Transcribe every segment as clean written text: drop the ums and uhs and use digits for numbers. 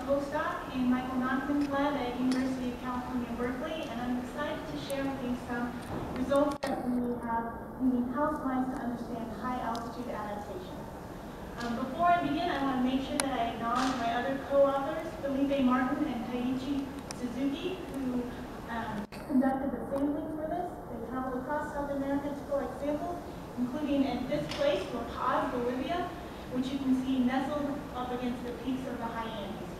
postdoc in Michael Nachman's lab at University of California, Berkeley, and I'm excited to share with you some results that we have using house mice to understand high altitude adaptation. Before I begin, I want to make sure that I acknowledge my other co-authors, Felipe Martin and Taiichi Suzuki, who conducted the sampling for this. They traveled across South America to collect samples, including at this place, La Paz, Bolivia, which you can see nestled up against the peaks of the high Andes.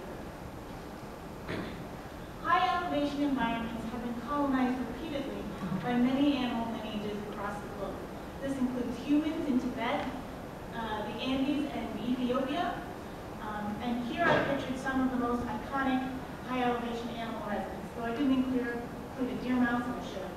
High elevation environments have been colonized repeatedly by many animal lineages across the globe. This includes humans in Tibet, the Andes, and Ethiopia. And here I pictured some of the most iconic high elevation animal residents, though I didn't include a deer mouse and a show.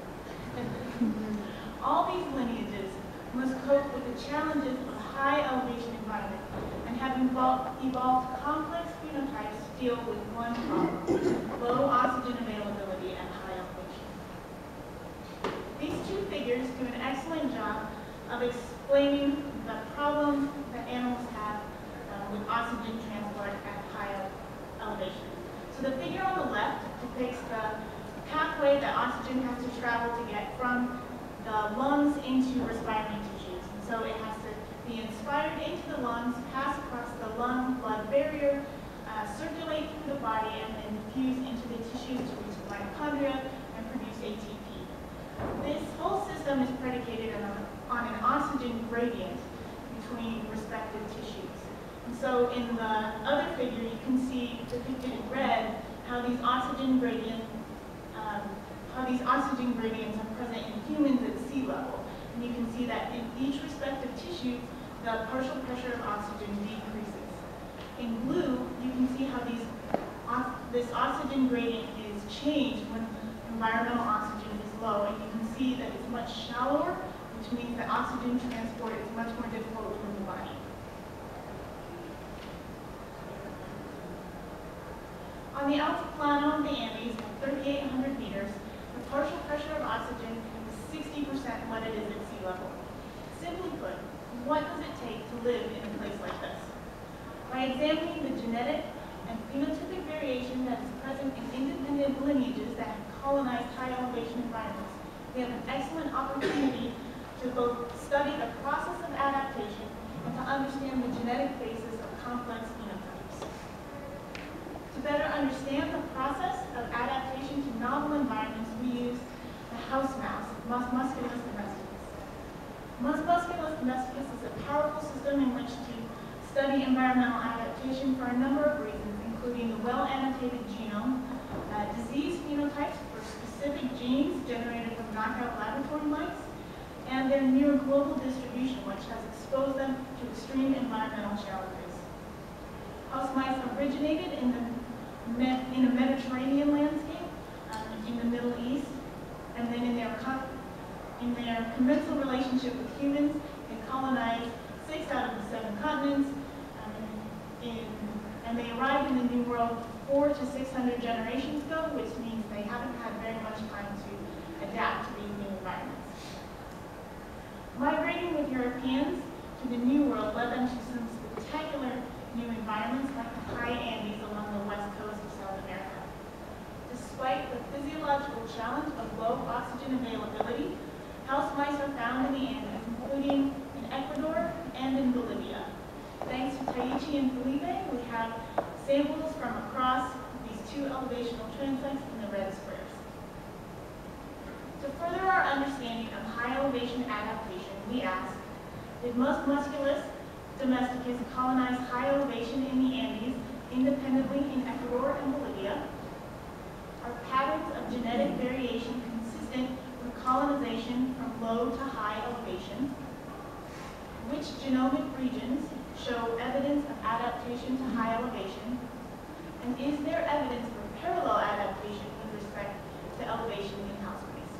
All these lineages must cope with the challenges of high elevation environment and have evolved complex phenotypes to deal with one problem: low oxygen availability at high elevation. These two figures do an excellent job of explaining the problems that animals have with oxygen transport at high elevation. So the figure on the left depicts the pathway that oxygen has to travel to get from the lungs into respiring tissues. And so it has to be inspired into the lungs, pass across the lung-blood barrier, circulate through the body, and then diffuse into the tissues to reach the mitochondria and produce ATP. This whole system is predicated on an oxygen gradient between respective tissues. And so in the other figure, you can see depicted in red how these oxygen gradients are present in humans at sea level. And you can see that in each respective tissue, the partial pressure of oxygen decreases. In blue, you can see how this oxygen gradient is changed when environmental oxygen is low, and you can see that it's much shallower, which means that oxygen transport is much more difficult within the body. On the altiplano of the Andes, at 3,800 meters, the partial pressure of oxygen is 60% what it is at sea level. Simply put, what does it take to live in a place like this? By examining the genetic and phenotypic variation that is present in independent lineages that have colonized high elevation environments, we have an excellent opportunity to both study the process of adaptation and to understand the genetic basis of complex phenotypes. To better understand the process of adaptation to novel environments, we use the house mouse, Musculus domesticus. Musculus domesticus is a powerful system in which to study environmental adaptation for a number of reasons, including the well-annotated genome, disease phenotypes for specific genes generated from knockout laboratory mice, and their near global distribution, which has exposed them to extreme environmental challenges. House mice originated in a Mediterranean landscape in the Middle East, and then in their commensal relationship with humans, they colonized 6 out of the 7 continents, and they arrived in the New World 400 to 600 generations ago, which means they haven't had very much time to adapt to these new environments. Migrating with Europeans to the New World led them to some spectacular new environments like the high Andes along the west coast of South America. Despite the physiological challenge of low oxygen availability, house mice are found in the Andes, including in Ecuador and in Bolivia. Thanks to Taiichi and Felipe, we have samples from across these two elevational transects in the red squares. To further our understanding of high elevation adaptation, we ask, did Musculus domesticus colonize high elevation in the Andes independently in Ecuador and Bolivia? Are patterns of genetic variation consistent with colonization from low to high elevation? Which genomic regions show evidence of adaptation to high elevation? And is there evidence for parallel adaptation with respect to elevation in house mice?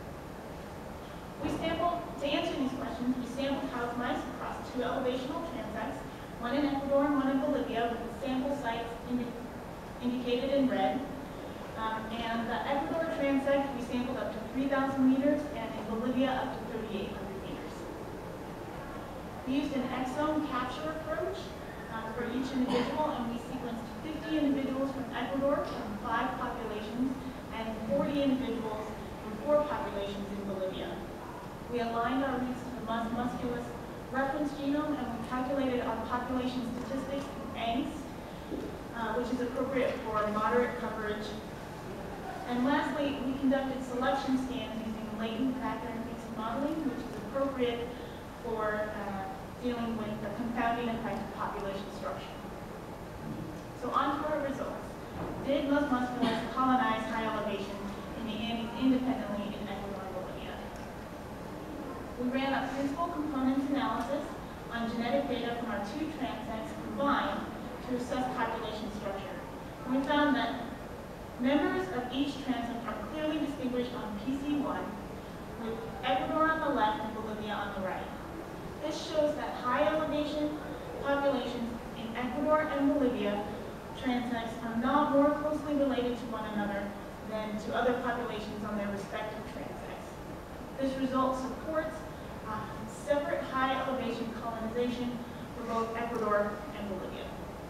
To answer these questions, we sampled house mice across 2 elevational transects, one in Ecuador and one in Bolivia, with the sample sites indicated in red. And the Ecuador transect, we sampled up to 3,000 meters, and in Bolivia, up to 3,800 meters. We used an exome capture approach for each individual, and we sequenced 50 individuals Ecuador from 5 populations and 40 individuals from 4 populations in Bolivia. We aligned our roots to the mus musculus reference genome, and we calculated our population statistics in angst, which is appropriate for moderate coverage. And lastly, we conducted selection scans using latent pattern-based modeling, which is appropriate for dealing with the confounding effect of population structure. So on to our results. Did mus musculus colonize high elevation in the Andes independently in Ecuador and Bolivia? We ran a principal components analysis on genetic data from our 2 transects combined to assess population structure. And we found that members of each transect are clearly distinguished on PC1, with Ecuador on the left and Bolivia on the right. This shows that high elevation populations in Ecuador and Bolivia transects are not more closely related to one another than to other populations on their respective transects. This result supports separate high elevation colonization for both Ecuador and Bolivia.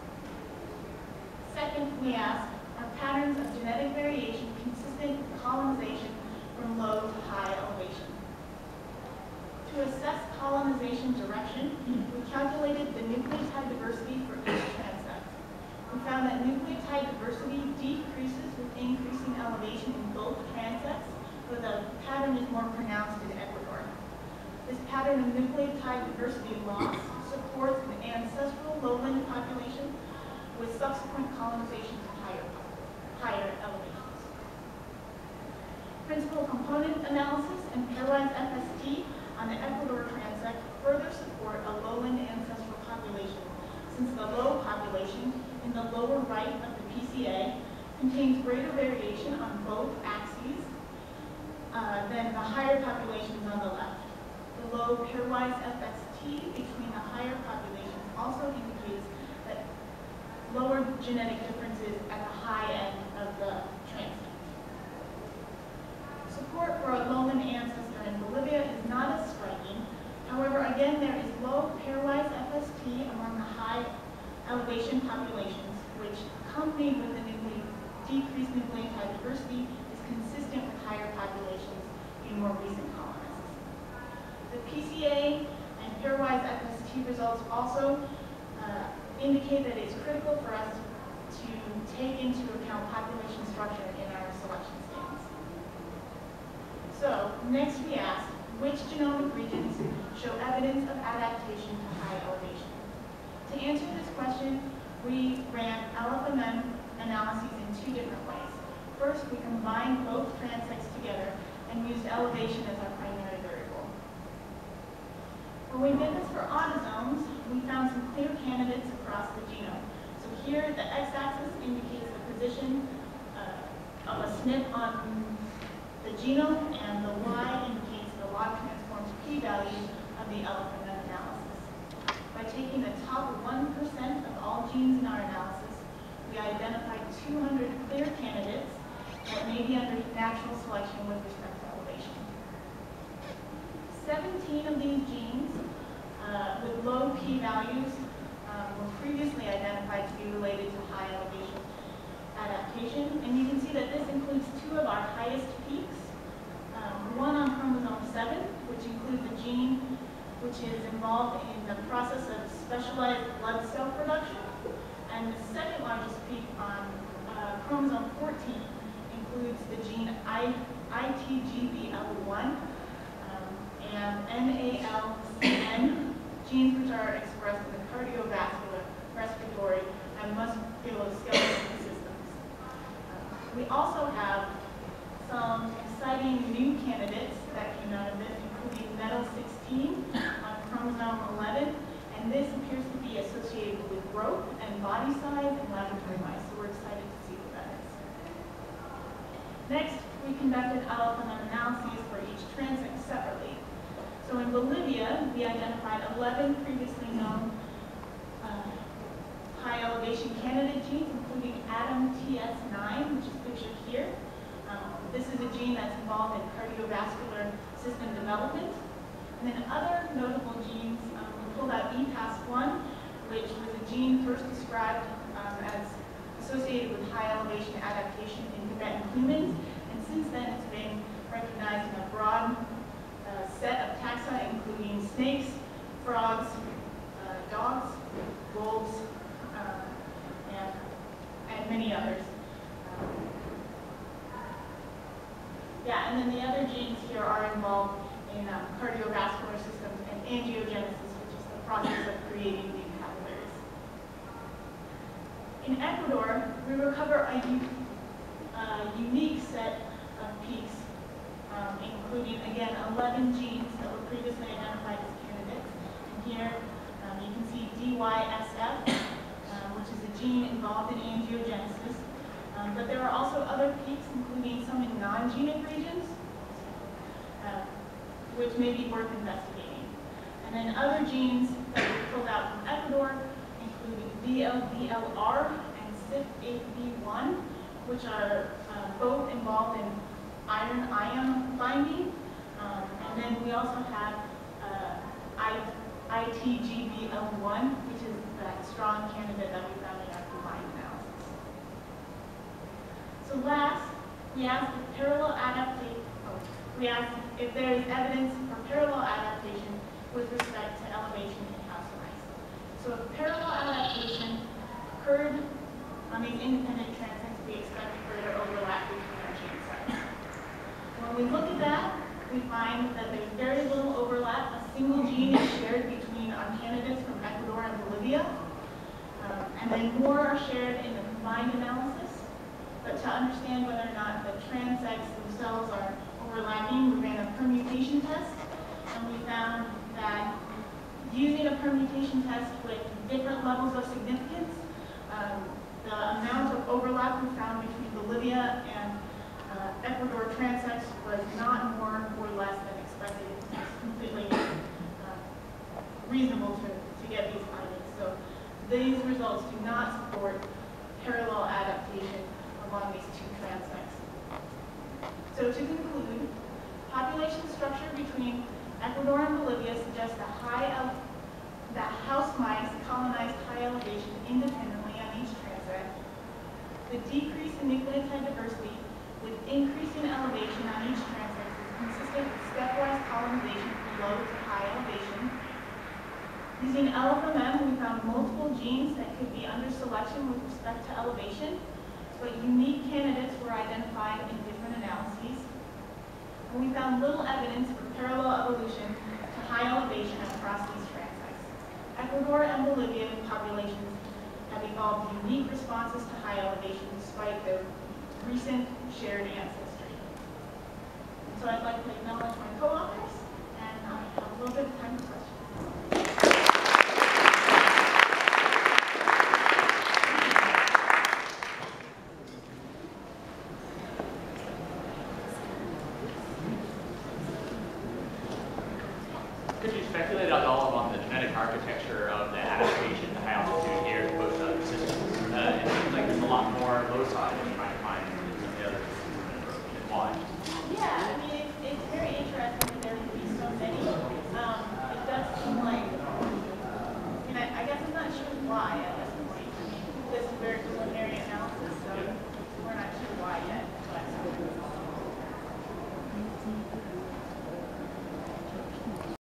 Second, we asked, are patterns of genetic variation consistent with colonization from low to high elevation? To assess colonization direction, we calculated the nucleotide diversity for each transect. We found that nucleotide diversity decreases with increasing elevation in both transects, but the pattern is more pronounced in Ecuador. This pattern of nucleotide diversity loss supports an ancestral lowland population with subsequent colonization to higher elevations. Principal component analysis and pairwise FST on the Ecuador transect further support a lowland ancestral population, since the low population in the lower right of the PCA contains greater variation on both axes than the higher populations on the left. The low pairwise FST between the higher populations also indicates that lower genetic differences at the high end of the transect. Support for a lowland ancestor in Bolivia is not as striking. However, again, there is low pairwise FST among the high elevation populations, which, accompanied with the decreased nucleotide diversity, is consistent with higher populations in more recent colonists. The PCA and pairwise FST results also indicate that it's critical for us to take into account population structure in our selection scans. So, next we asked, which genomic regions show evidence of adaptation to high elevation? To answer this question, we ran LFMM analyses in 2 different ways. First, we combined both transects together and used elevation as our primary variable. When we did this for autosomes, we found some clear candidates across the genome. So here, the x-axis indicates the position of a SNP on the genome, and the y indicates the log transformed p-value of the LFMM analysis. By taking the top 1% of all genes in our analysis, we identified 200 clear candidates that may be under natural selection with respect to elevation. 17 of these genes with low p-values were previously identified to be related to high elevation adaptation, and you can see that this includes 2 of our highest peaks, one on chromosome 7, which includes a gene which is involved in the process of specialized blood cell production, and the second largest peak on chromosome 14 includes the gene ITGBL1 and NALCN, genes which are expressed in the cardiovascular, respiratory, and musculoskeletal systems. We also have some exciting new candidates that came out of this, including metal-16 on chromosome 11, and this appears to be associated with growth and body size in laboratory mice, so we're excited to see what that is. Next, we conducted LFMM analyses for each transect separately. So in Bolivia, we identified 11 previously known high elevation candidate genes, including ADAM-TS9, which is pictured here. This is a gene that's involved in cardiovascular system development. And then other notable genes, we pulled out EPAS1, which was a gene first described as associated with high elevation in humans, and since then it's been recognized in a broad set of taxa, including snakes, frogs, dogs, wolves, and many others. Yeah, and then the other genes here are involved in cardiovascular systems and angiogenesis, which is the process of creating new capillaries. In Ecuador, we recover a unique set of peaks, including, again, 11 genes that were previously identified as candidates. And here you can see DYSF, which is a gene involved in angiogenesis. But there are also other peaks, including some in non-genic regions, which may be worth investigating. And then other genes that we pulled out from Ecuador, including VLDLR and CYP8B1, which are both involved in iron ion binding. And then we also have ITGBL1, which is that strong candidate that we found in our combined analysis. So last, we asked if there is evidence for parallel adaptation with respect to elevation in house mice. So if parallel adaptation occurred on these independent transects, we expect further overlap between our gene sets. When we look at that, we find that there's very little overlap. A single gene is shared between our candidates from Ecuador and Bolivia, and then more are shared in the combined analysis. But to understand whether or not the transects themselves are overlapping, we ran a permutation test, and we found that using a permutation test with different levels of significance, the amount of overlap we found between Bolivia and Ecuador transects was not more or less than expected. It's completely reasonable to get these findings. So these results do not support parallel adaptation along these two transects. So to conclude, population structure between Ecuador and Bolivia suggests that house mice colonized high elevation independently on each transect. The decrease in nucleotide diversity with increasing elevation on each transect is consistent with stepwise colonization from low to high elevation. Using LFMM, we found multiple genes that could be under selection with respect to elevation, but unique candidates were identified in different analyses. And we found little evidence for parallel evolution to high elevation across these transects. Ecuador and Bolivian populations have evolved unique responses to high elevation despite their recent shared ancestry. So I'd like to acknowledge my co-authors, and I have a little bit of time for questions. Could you speculate at all on the genetic architecture of the adaptation to high altitude here as opposed to other systems? It seems like there's a lot more loci than you might find in some of the other systems. Why? Yeah, I mean, it's very interesting that there would be so many. It does seem like, I guess I'm not sure why.